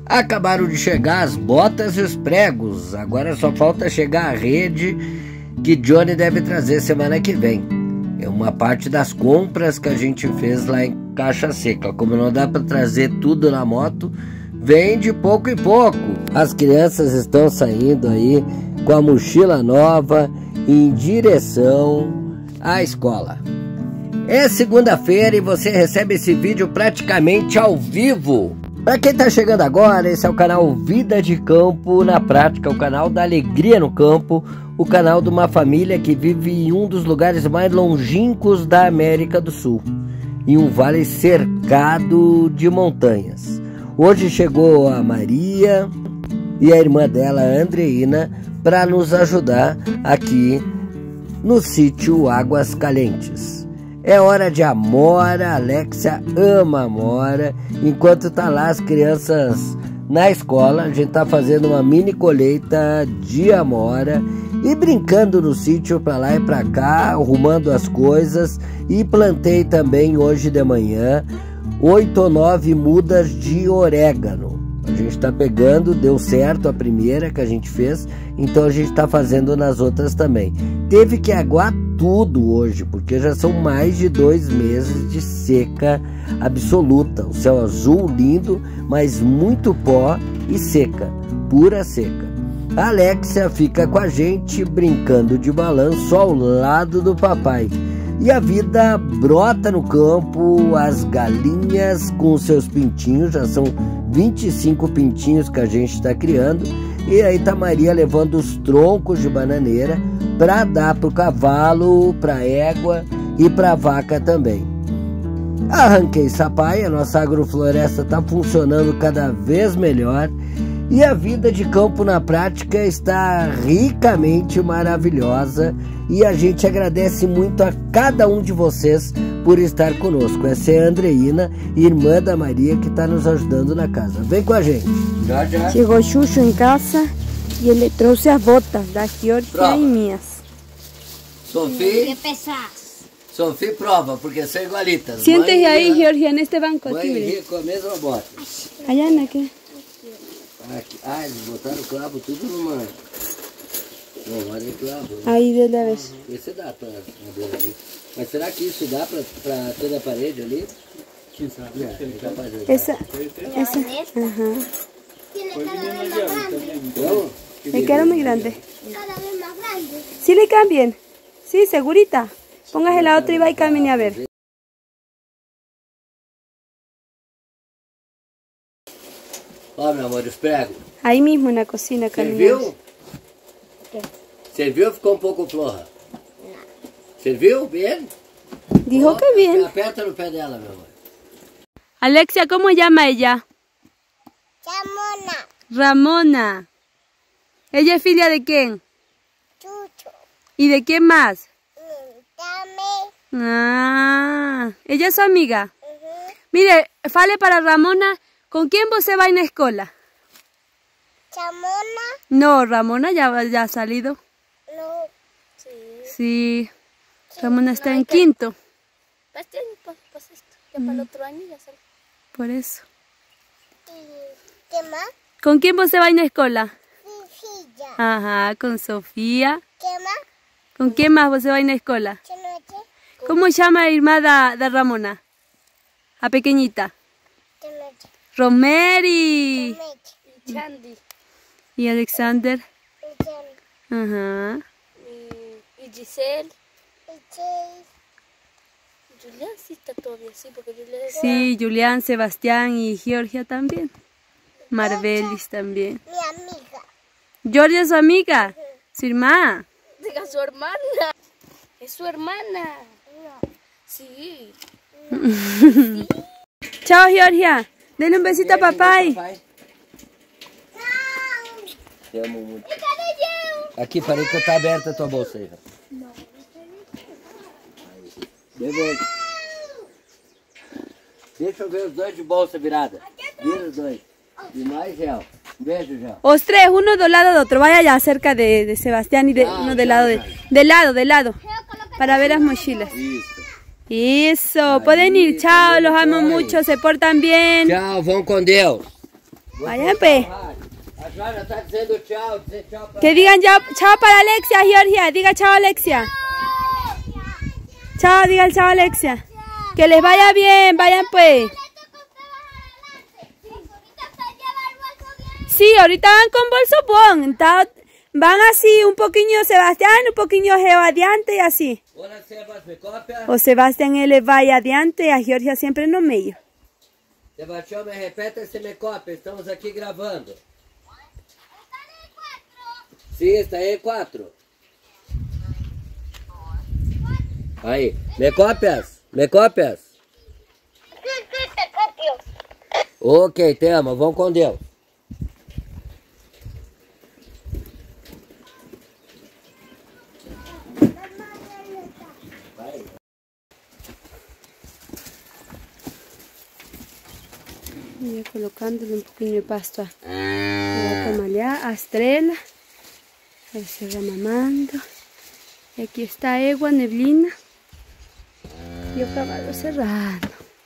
Acabaram de chegar as botas e os pregos. Agora só falta chegar a rede que Johnny deve trazer semana que vem. É uma parte das compras que a gente fez lá em Caixa Seca. Como não dá para trazer tudo na moto, vem de pouco em pouco. As crianças estão saindo aí com a mochila nova em direção à escola. É segunda-feira e você recebe esse vídeo praticamente ao vivo. Para quem tá chegando agora, esse é o canal Vida de Campo na Prática, o canal da alegria no campo, o canal de uma família que vive em um dos lugares mais longínquos da América do Sul, em um vale cercado de montanhas. Hoje chegou a Maria e a irmã dela, a Andreina, para nos ajudar aqui no sítio Águas Calientes. É hora de amora, a Alexia ama a amora. Enquanto tá lá as crianças na escola, a gente tá fazendo uma mini colheita de amora e brincando no sítio pra lá e pra cá, arrumando as coisas. E plantei também hoje de manhã 8 ou 9 mudas de orégano. A gente tá pegando, deu certo a primeira que a gente fez, então a gente tá fazendo nas outras também. Teve que aguar tudo hoje, porque já são mais de 2 meses de seca absoluta. O céu azul lindo, mas muito pó e seca, pura seca. A Alexia fica com a gente brincando de balanço ao lado do papai. E a vida brota no campo, as galinhas com seus pintinhos, já são 25 pintinhos que a gente está criando. E aí tá Maria levando os troncos de bananeira para dar para o cavalo, para a égua e para a vaca também. Arranquei Sapai, a nossa agrofloresta está funcionando cada vez melhor. E a vida de campo na prática está ricamente maravilhosa e a gente agradece muito a cada um de vocês por estar conosco. Essa é a Andreina, irmã da Maria, que está nos ajudando na casa. Vem com a gente. Já, já. Chegou Xuxo em casa e ele trouxe as botas da Georgia e minhas. Sofia, Sofia, prova, porque são igualitas. Siéntese aí, Georgia, neste banco. Mãe Aqui, e com a mesma bota. allá en aqui. Aqui. Ah, eles botaram o clavo tudo numa... Não, mas é clavo. Né? Aí de la vez. Esse dá pra madeira ali. Mas será que isso dá pra toda a parede ali? Quem sabe? É capaz de Esa. Ajá. Tiene cada vez más grande. ¿Cómo? Le quedaron muy grandes. Cada vez más grande. ¿Sí le quedan bien? Sí, segurita. Póngase la otra y va y camine a ver. Ó, meu amor, os pregos. Ahí mismo en la cocina caminando. Serviu? Serviu ou ficou um pouco floja? Serviu? Bem? Dijo que bien. Aperta no pé dela, meu amor. Alexia, ¿cómo llama ella? Chamona. Ramona. ¿Ella es filia de quién? Chucho. ¿Y de quién más? Dame. Ah, ella es su amiga. Mire, fale para Ramona, ¿con quién vos se va en la escuela? Chamona. No, Ramona ya ha salido. No. Sí, Ramona está en quinto. Este año pasa esto, ya para el otro año ya sale. Por eso. ¿Y qué más? ¿Con quién vos se va en la escuela? Silla. Ajá, con Sofía. ¿Qué más? ¿Con quién más vos se va en la escuela? ¿Qué noche? ¿Cómo llama la hermana de Ramona? A pequeñita. ¿Qué noche? Rosemary. Meche. Chandy Y Alexander. Y Jan. Ajá. y Giselle. Y Chase. Julián sí está todavía así, porque Julián es... Sí, Julián, Sebastián y Georgia también. Marbelis también. Mi amiga. Georgia es su amiga. Su hermana. Diga su hermana. Es su hermana. Sí. Chao, Georgia. Denle un besito a papá. Te amo muito. Aqui, parei que tá aberta a tua bolsa aí. Não. Deixa eu ver os dois de bolsa virada. Vira os dois. E mais, Gel. Um beijo, Gel. Os tres, uno del lado de otro. Vaya allá cerca de Sebastián y uno del lado de lado. Para ver las mochilas. Isso. Eso, pueden ir. Chao, los amo mucho. Se portan bien. Tchau, vão com Deus. Vayan pues. A Joana está dizendo tchau, dizer tchau para... Que digan chao para Alexia, Georgia. Diga chao, Alexia. Chao, digan chao, Alexia. Que les vaya bien, vayan pues. Sí, ahorita van con bolso bon. Van así, un poquinho Sebastián, un poquinho Geo adiante y así. Hola, Sebas, ¿me copia? O Sebastián ele vai adiante y a Georgia siempre no meio. Sebastião, me repete se me copia. Estamos aqui gravando. Sim, está aí 4. Aí, me copias? Me copias? Ok, te amo. Vamos com Deus. Voy colocándole un poquito de pasto a la camalhá, a Estrela. Ahí se va mamando. Y aquí está Egua, Neblina. Y el caballo cerrado.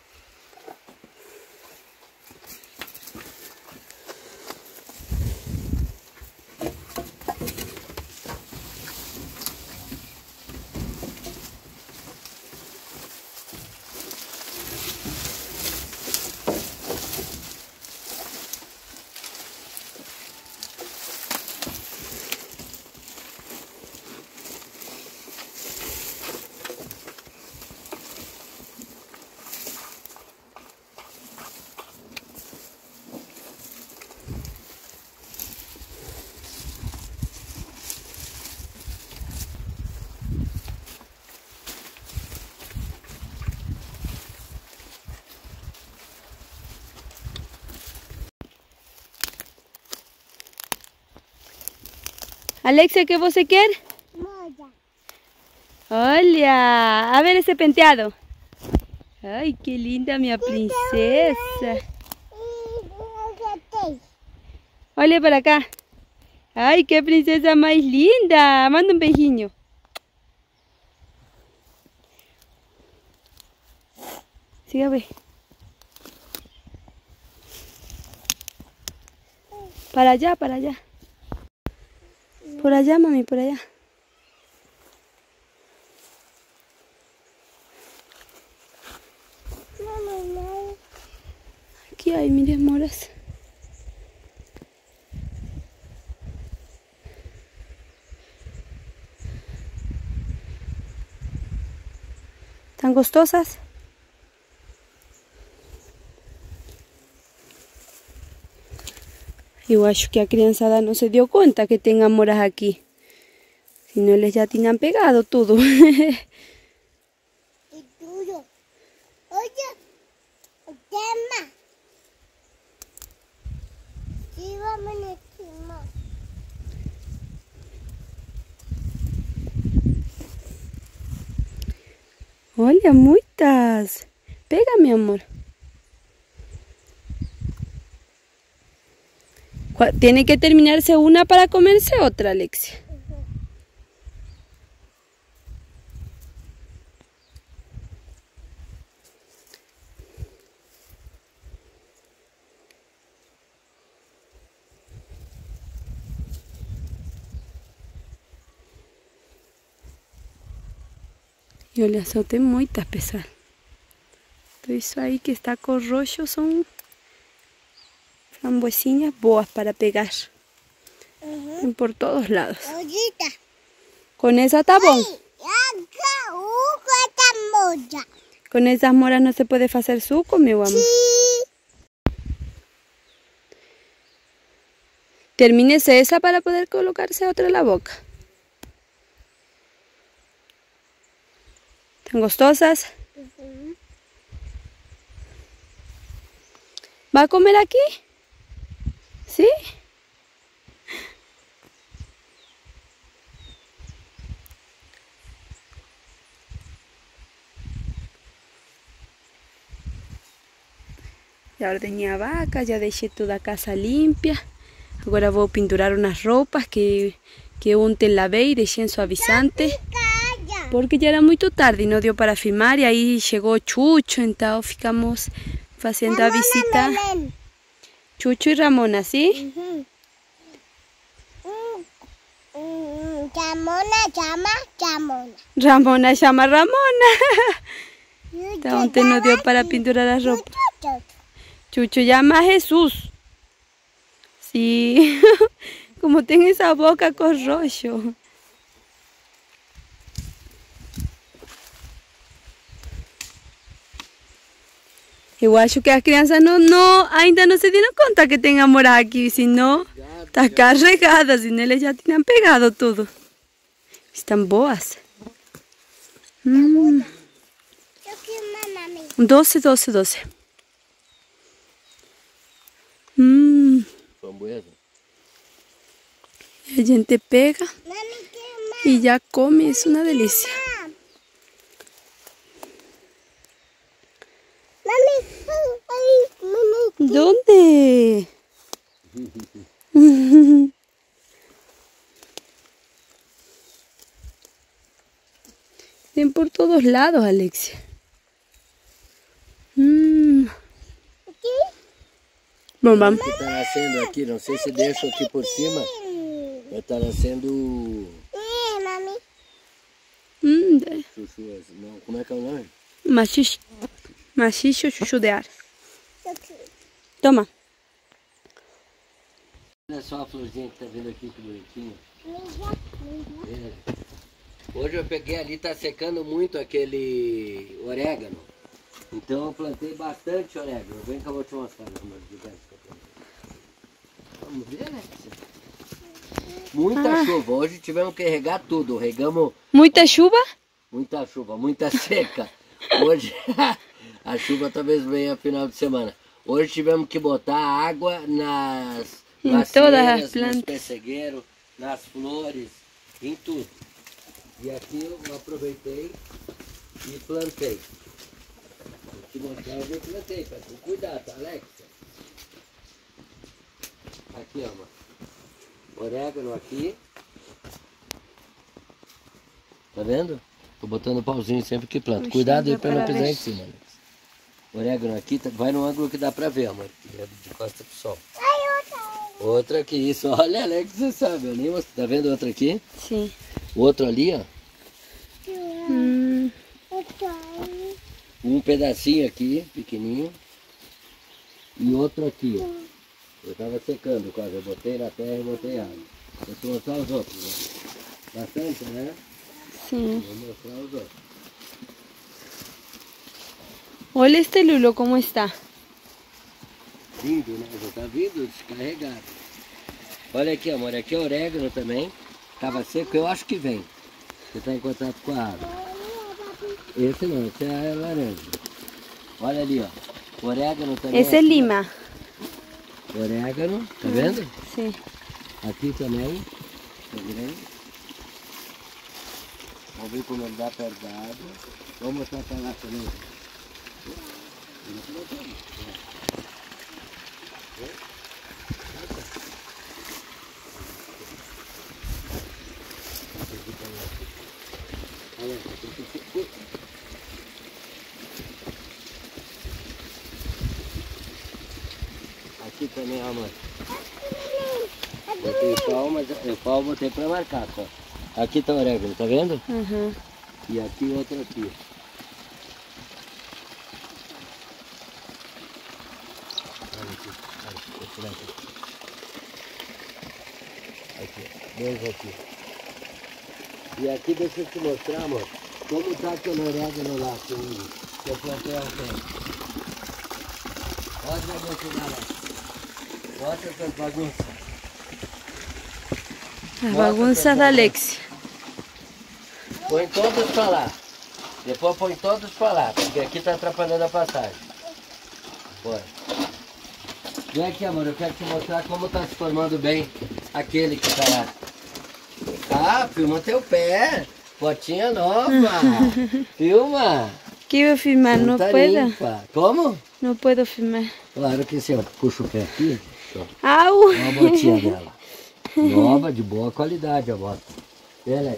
Alexia, ¿qué vos quer? Moya. Olha, a ver ese penteado. Ay, qué linda mi princesa. Olha para acá. Ay, qué princesa más linda. Manda un beijinho. Siga, ve. Para allá, para allá. Por allá, mami, por allá. Aquí hay, miren, moras. ¿Tan gostosas? Eu acho que a criançada não se deu conta que tem amoras aqui. Senão eles já tinham pegado tudo. Y tuyo. Oye, tema. Sí, vamos a encima. Olha, muitas. Pega, meu amor. Tiene que terminarse una para comerse otra, Alexia. Eu lhe só tem muitas, pessoal. Então isso aí que está com roxo são frambuesinhas boas para pegar. Por todos lados. Ollita. Con esa está bom. Acá, esta moya. Con esas moras no se puede hacer suco, meu amor. Sí. Termínese esa para poder colocarse otra en la boca. ¿Tan gostosas? ¿Va a comer aquí? ¿Sí? Ya ordeñé a vaca, ya dejé toda a casa limpia. Agora vou pendurar umas roupas que ontem lavei e deixei em suavizante. Porque já era muito tarde e não deu para filmar. E aí chegou Chucho, então ficamos fazendo a visita Chucho y Ramona, ¿sí? Ramona llama Ramona. Ramona llama a Ramona. Entonces no dio para pinturar la ropa. Chucho llama a Jesús. Sí, como tem essa boca cor roxo. Eu acho que as crianças ainda não se deram conta que tem amor aqui, senão está carregada, senão eles já tinham pegado tudo. Estão boas. Eu quero mamãe. Doce, doce, doce. Framboesa. A gente pega Mami quer e já come, isso é uma delícia. Mami, ¿Dónde? Tem por todos lados, Alexia. Bom, vamos. Que tá nascendo aqui, não sei se deixo aqui por cima. Mas tá nascendo mami. chuchu, não, como é que é o nome? Machixe. Machixe ou chuchu de ar. Eu quero. Toma. Olha só a florzinha que tá vindo aqui, que bonitinha. Hoje eu peguei ali, tá secando muito aquele orégano. Então eu plantei bastante orégano. Vem que eu vou te mostrar as diversas que eu plantei. Vamos ver, né? Muita chuva. Hoje tivemos que regar tudo. Regamos Muita chuva? muita chuva, muita seca. Hoje a chuva talvez venha final de semana. Hoje tivemos que botar água nas Em todas as macieiras, plantas. nos pessegueiros, nas flores, em tudo. E aqui eu aproveitei e plantei. Vou te mostrar onde eu plantei, para tu cuidar, tá, Alexia? Aqui, ó, mano. Orégano aqui. Tá vendo? Tô botando pauzinho sempre que planto. Puxa, Cuidado aí dá pra não pra pisar ver. em cima, Alex. Orégano aqui, vai no ângulo que dá pra ver, amor. De costa pro sol. Outra aqui, isso. Olha, Alex, você sabe. Eu nem mostro. Tá vendo outra aqui? Sim. Outro ali, ó. Um pedacinho aqui, pequenininho. E outro aqui, ó. Eu tava secando quase. Eu botei na terra e botei água. Vou te mostrar os outros, né? Bastante, né? Sim. Vou mostrar os outros. Olha este lulo como está. Vindo, né? Já tá vindo descarregado. Olha aqui, amor. Aqui é orégano também. Tava seco, eu acho que vem. Você tá em contato com a água. Esse não, esse é laranja. Olha ali, ó. Orégano também. Esse é aqui, lima. ó. Orégano, tá vendo? Sim. Aqui também. Tá vendo? Vamos ver como ele dá perto da água. Vamos mostrar pra lá também. Aqui também, ó, mãe. Botei pau, mas o pau eu botei pra marcar, só. Aqui tá o orégano, tá vendo? Uhum. E aqui outro aqui. Olha aqui, vou tirar aqui. Aqui, dois aqui. E aqui deixa eu te mostrar, amor, como tá aquele orégano lá que eu plantei há um tempo. Olha a velocidade lá. Mostra essas bagunças. A bagunça da Alexia. Põe todos pra lá. Depois põe todos pra lá, porque aqui tá atrapalhando a passagem. Bora. Vem aqui, amor, eu quero te mostrar como tá se formando bem aquele que tá lá. Ah, filma teu pé. Botinha nova. Filma. Que eu filmar? Não Tá puedo. limpa. Como? Não puedo filmar. Claro que sim, ó. Puxa o pé aqui. Ó. Au! Olha a botinha dela. Nova, de boa qualidade a bota. Vê, Alex.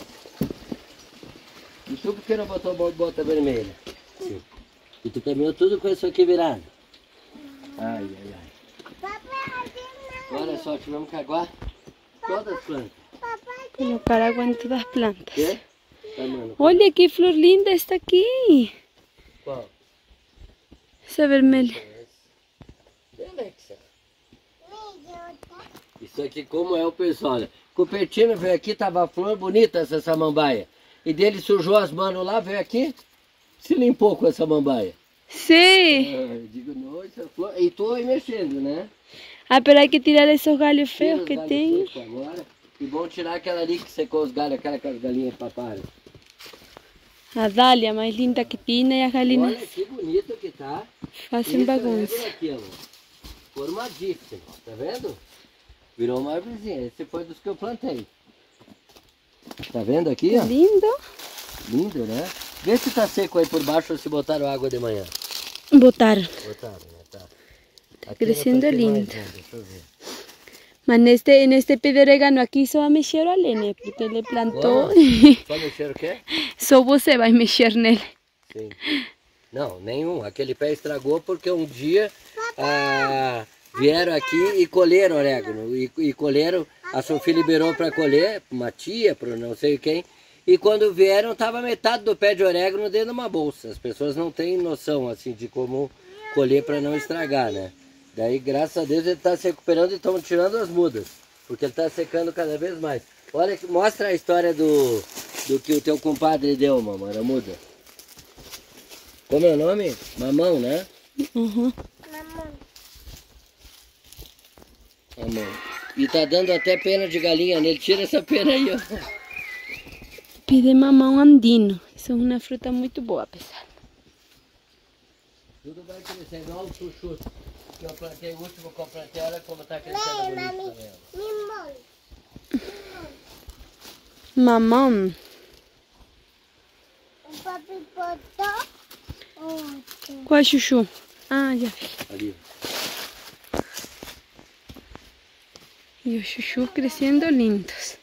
E tu por que não botou bota vermelha? Sim. E tu caminhou tudo com isso aqui virado? Ai, ai, ai. Papai, Olha só, tivemos que aguar todas as plantas. Colocar agua en todas las plantas. Quê? Tá, mano? Olha que flor linda está aqui. Qual? Essa vermelha. Alexa. Isso aqui como é o pessoal, olha. Cupertino veio aqui, tava flor bonita essa samambaia. E dele sujou as manos lá, veio aqui, se limpou com essa samambaia. Sí. Eu digo, não, essa flor... E tô aí mexendo, né? Ah, pero hay que tirar esos gallos Tira feos os que galhos tem. frescos agora. E vão tirar aquela ali que secou os galhos, aquela que as galinhas paparam. A dália mais linda que tem e as galinhas Olha que bonito que tá. fazem bagunça. Esse aqui, ó. Formadíssimo, tá vendo? Virou uma árvorezinha. Esse foi dos que eu plantei. Tá vendo aqui, ó? Lindo. Lindo, né? Vê se tá seco aí por baixo ou se botaram água de manhã. Botaram. Botaram, né? Tá. Aqui Crescendo eu plantei lindo. mais um, deixa eu ver. Mas neste pé de orégano aqui só vai mexer o Alene, porque ele plantou. Só mexer o quê? Só você vai mexer nele. Sim. Não, nenhum. Aquele pé estragou porque um dia vieram aqui e colheram orégano. E colheram, a Sofia liberou para colher, uma tia, para não sei quem. E quando vieram, estava metade do pé de orégano dentro de uma bolsa. As pessoas não têm noção assim de como colher para não estragar, né? Daí, graças a Deus, ele está se recuperando e estão tirando as mudas. Porque ele está secando cada vez mais. Olha, mostra a história do que o teu compadre deu, mamãe, a muda. Como é o nome? Mamão, né? Uhum. Mamão. E tá dando até pena de galinha nele. Tira essa pena aí, ó. Pé de mamão andino. Isso é uma fruta muito boa, pessoal. Tudo vai crescendo. Olha o chuchu que eu plantei, o último que eu plantei. Olha como tá crescendo bonito também, ó. Mamão. O papi botou outro. Qual é chuchu? Ah, já vi. Ali. E os chuchus crescendo lindos.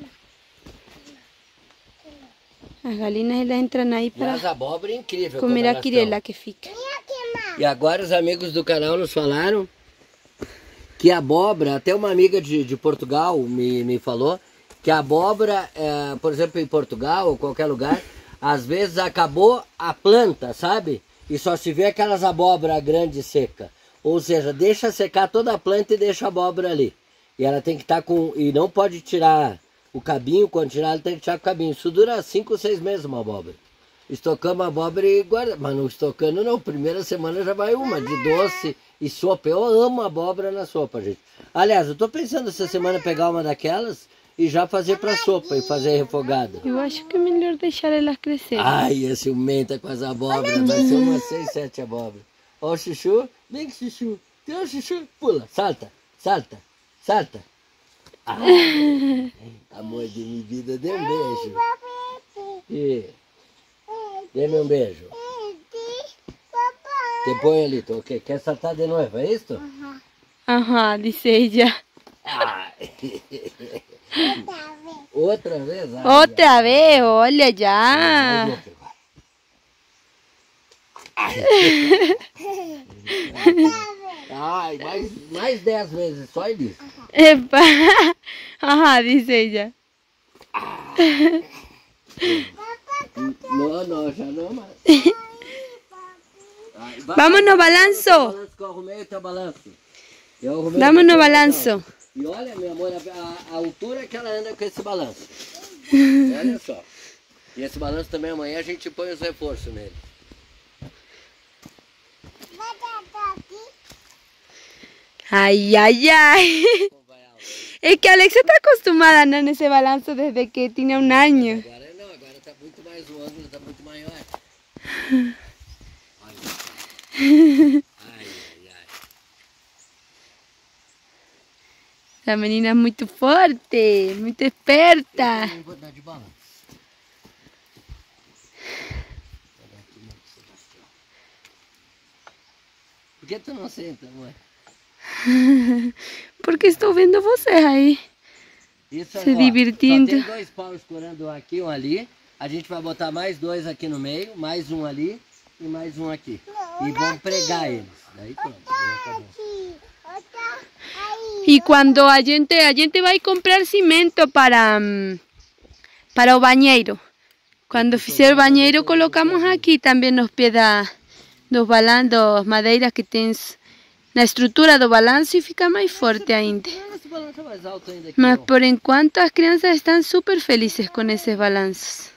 As galinhas elas entram aí para Mas a abóbora é incrível. comer como a elas quirela tão. que fica. E agora os amigos do canal nos falaram que a abóbora, até uma amiga de Portugal me falou, que a abóbora, por exemplo, em Portugal ou qualquer lugar, às vezes acabou a planta, sabe? E só se vê aquelas abóbora grande seca. Ou seja, deixa secar toda a planta e deixa a abóbora ali. E ela tem que estar com... E não pode tirar o cabinho, quando tirar ela tem que tirar o cabinho. Isso dura 5 ou 6 meses uma abóbora. Estocamos a abóbora e guarda. Mas não estocando não, primeira semana já vai uma, de doce e sopa. Eu amo abóbora na sopa, gente. Aliás, eu tô pensando essa semana pegar uma daquelas e já fazer pra sopa e fazer refogada. Eu acho que é melhor deixar elas crescer. Ai, esse menta com as abóboras, vai ser umas 6, 7 abóboras. Ó o chuchu, vem chuchu, tem o chuchu, pula, salta, salta, salta. Ai, amor de minha vida, dê um beijo. E, dê-me um beijo. Te põe ali, tô, ok? Quer saltar de novo, é isso? Aham, disse ella. Ai. Outra vez? Ai, Outra vez, olha já. mais outra. Ai, mais 10 vezes, só ele. Epa. Ajá, dice ella. Não, já não mais. Ai, Vamos no balanço. Balanço que eu arrumei o teu balanço. Vamos no balanço. E olha, meu amor, a altura que ela anda com esse balanço. Olha só. E esse balanço também amanhã a gente põe os reforços nele. Ay, ay, ay. Es que Alexa está acostumada a andar en ese balanzo desde que tiene un año. Agora não, agora tá muito mais, o ângulo tá muito maior. Olha só. Ai, ai, ai. La menina es muy fuerte, muy esperta. Eu vou dar de balanço. Vou dar aqui no Sebastião. Por que tu não senta, amor? Porque estou vendo vocês aí. Isso, Se ó, divertindo. Só tem 2 paus escorando, um aqui e um ali. A gente vai botar mais 2 aqui no meio, mais um ali e mais um aqui. E vamos pregar eles. Daí pronto, daí acabou. Y cuando a gente va a comprar cimento para o banheiro. Quando fizer o banheiro, colocamos aqui também nos pés dos madeiras que tem na estrutura do balanço e fica mais forte ainda. Mas por enquanto as crianças estão super felizes com esses balanços.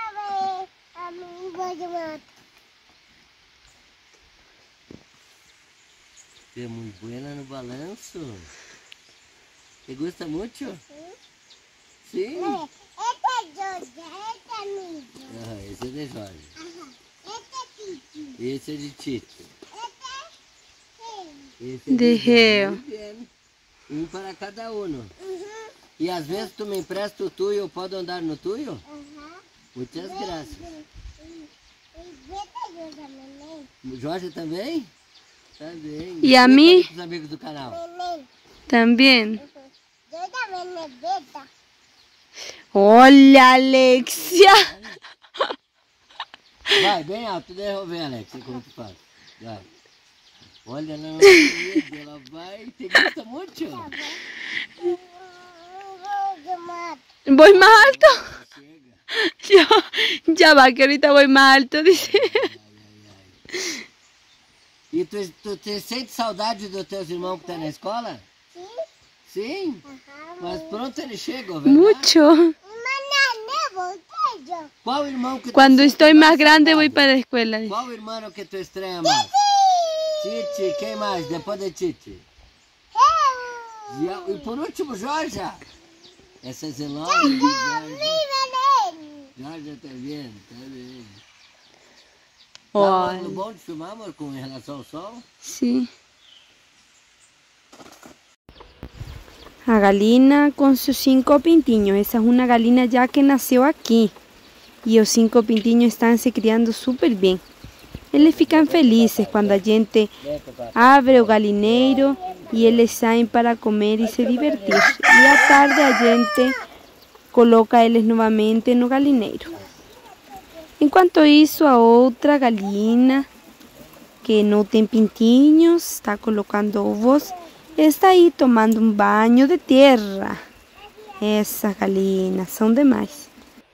É muito boa no balanço. Você gosta muito? Sim? Esse é de Jorge. Esse é de Tito. Esse é de Reo. Para cada um. E às vezes tu me empresta o tuyo, eu posso andar no tuyo? Muitas graças. Jorge também? Também. E a mim? Os amigos do canal. Também. Olha, Alexia! Vai, bem alto, deixa eu ver, Alexia, como tu faz. Vai. Olha, não, ela vai, te gusta muito? Voy más alto. Ya va, que ahorita voy más alto, dice. E tu te sente saudade dos teus irmãos que estão na escola? Sim? Mas pronto, eles chegam, verdade? Mucho. Qual irmão que Cuando estoy más grande voy para la escuela. Dice. Qual irmão que tu estranha mais? Titi, quem mais? Depois de Titi. E por último, Jorge. Essa é Zelona. Jorge tá vendo, tá vendo. Tá no bom de filmar, amor, com relação ao sol? Sí. A galina con sus 5 pintiños. Esa es una galina ya que nació aquí. Y los 5 pintiños están se criando súper bien. Eles ficam felizes quando a gente abre o galineiro e eles saem para comer e se divertir. E à tarde a gente coloca eles novamente no galineiro. Enquanto isso, a outra galina, que não tem pintinhos, está colocando ovos, está aí tomando um banho de terra. Essas galinas são demais.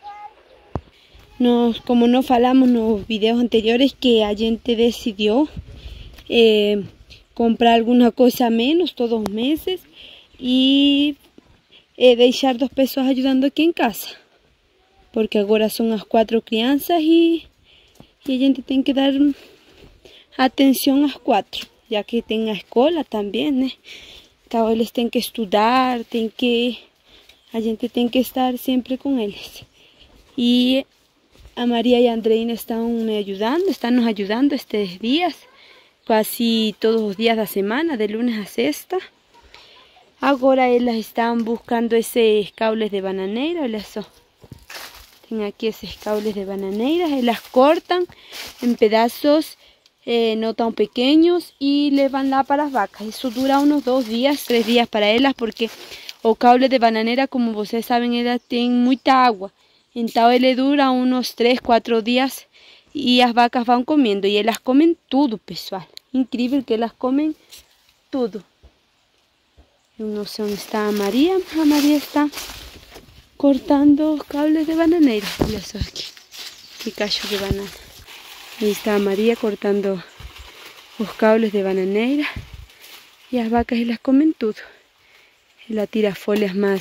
Como nos falamos nos videos anteriores, que a gente decidió comprar alguna cosa menos todos los meses y dejar 2 pessoas ayudando aquí en casa, porque ahora son las 4 crianças y a gente tiene que dar atención a las 4, ya que tem a escola también, né? Então eles têm que estudar, a gente tem que estar siempre con eles. Y a María y a Andreina están nos ayudando estos días, casi todos los días de la semana, de lunes a sexta. Ahora ellas están buscando esos caules de bananeira, olha só. Tienen aquí esos caules de bananeira, ellas cortan en pedazos no tan pequeños y le van lá para las vacas. Eso dura unos 2 días, 3 días para ellas, porque o caule de bananeira, como vocês saben, ellas tienen mucha agua. Então ele dura unos 3, 4 días e as vacas vão comendo. E elas comem tudo, pessoal. Incrível que elas comem tudo. Eu não sei onde está a Maria. A Maria está cortando os caules de bananeira. Olha só aqui. Que cacho de banana. Aí está a Maria cortando os caules de bananeira. E as vacas elas comem tudo. Ela tira folhas mais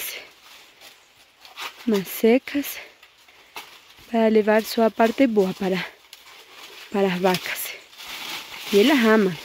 secas, para levar sua parte boa para as vacas. E elas amam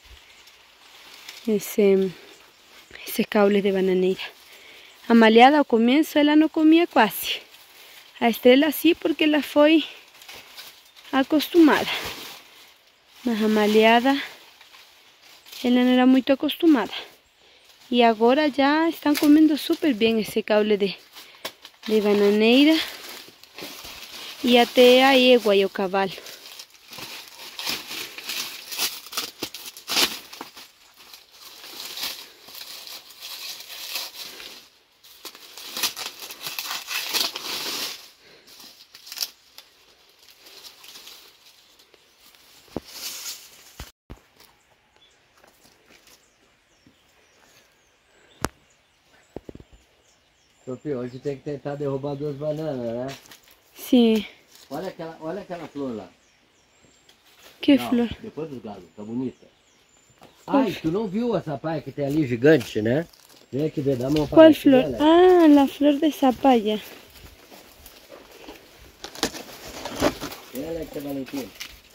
esses caules de bananeira. A malhada ao começo ela não comia quase. A Estrela sim, porque ela foi acostumada. Mas a malhada ela não era muito acostumada. E agora já estão comendo super bem esse caule de bananeira. E até a égua e o cavalo. Sofia, hoje tem que tentar derrubar 2 bananas, né? Sí. Olha aquela flor lá. ¿Qué Não, flor? depois dos galos, tá bonita. Ai, tu não viu essa paia que tem ali gigante, né? Vem aqui ver, dá uma ¿Cuál aqui flor? dela. Ah, la flor de zapalla. Olha aqui, Valentina.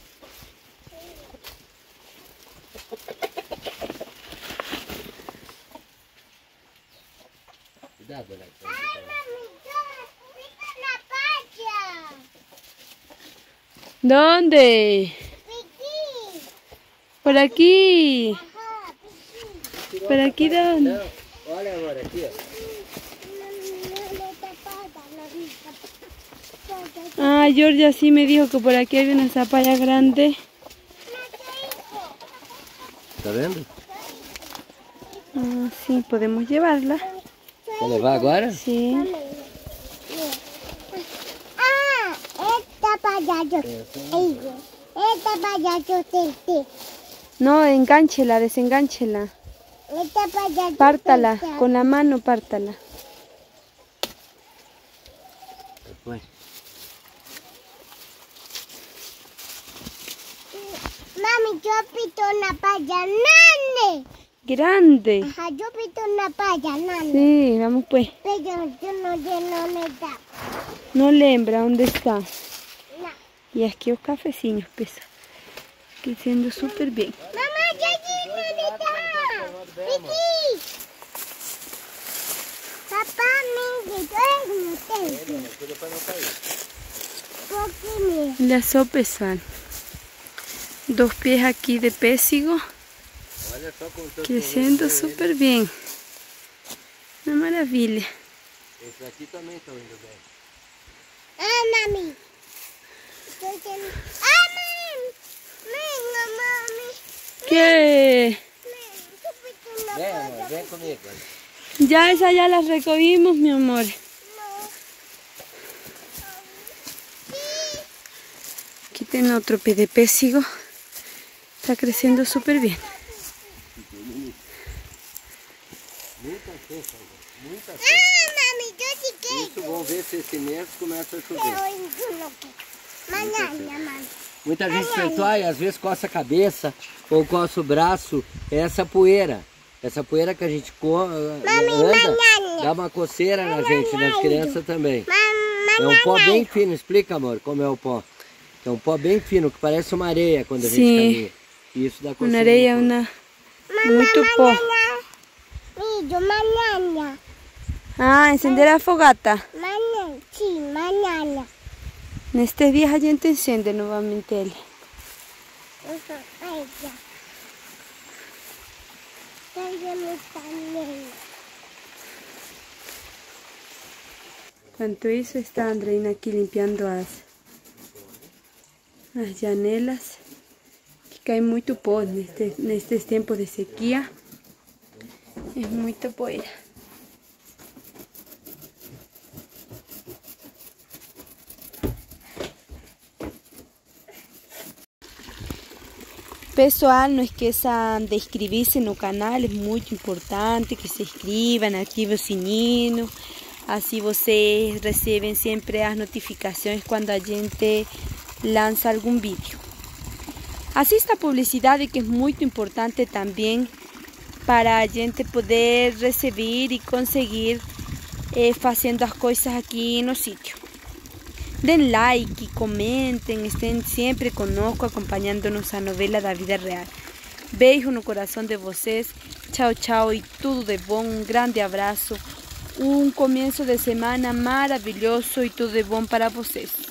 Cuidado, Alex. Ai, mami, fica na página. ¿Dónde? Piqui. Por aquí. Ajá, piqui. ¿Por aquí dónde? Não, olha agora aqui, ó. Ah, Georgia sí me dijo que por aquí hay una zapalla grande. Tá vendo? Ah, sí, podemos llevarla. Quer levar agora? Sí. Ah, esta payaso. Esta payaso tente. No, engánchela, desengánchela. Esta payaso. Pártala, con la mano pártala. Foi. Mami, yo pito una paya nane. Grande. Ajá, yo pito una paya nane. Sí, vamos pues. Pero yo no lleno nada. No lembra dónde está. No. Y aquí los cafecinos pesan. Que siendo súper bien. Mamá, ya lleno nada. Piqui. Papá, mire, yo no tengo. Porque me. La sopa sal. 2 pies aquí de pésigo. Olha só como tá Creciendo súper bien. Una maravilla. Esse aqui também estão indo bem. Ah, mami. Estoy teniendo. Ah, mami. Venga, mami. ¿Qué? Yo pito una Vem, paya. amor, vem comigo. Ya esas ya las recogimos, mi amor. Aquí tiene otro pie de pésigo. Está creciendo súper bien. Muita seca, amor. Muita seca. Ah, mami, yo sí quiero. Isso, vamos ver se esse mês começa a chover. Pero yo no quiero. Mañana, mami. Muita gente pensou, ai, às vezes coça a cabeça ou coça o braço. É essa poeira. Essa poeira que a gente anda, dá uma coceira na gente, nas crianças também. É um pó bem fino, explica, amor, como é o pó. É um pó bem fino, que parece uma areia quando a gente caminha. E isso dá coceira. Una areia, una... Muito pó. Mira, mañana. Ah, encender a fogata. Mañana, sí, mañana. En estos días a gente enciende nuevamente él. Ahí ya. Enquanto isso, está a Andreina aqui limpiando as janelas, que cai muito pó nestes tempos de sequia. É muita poeira. Pessoal, não esqueçam de inscrever-se no canal, é muito importante que se inscrevam, ativem o sininho, assim vocês recebem sempre as notificações quando a gente lança algum vídeo. Assista a publicidade, que é muito importante também para a gente poder receber e conseguir fazendo as coisas aqui no sítio. Den like, comentem, estén sempre conosco acompanhando-nos a novela da vida real. Beijo no coração de vocês, tchau, tchau e tudo de bom, um grande abraço, um começo de semana maravilhoso e tudo de bom para vocês.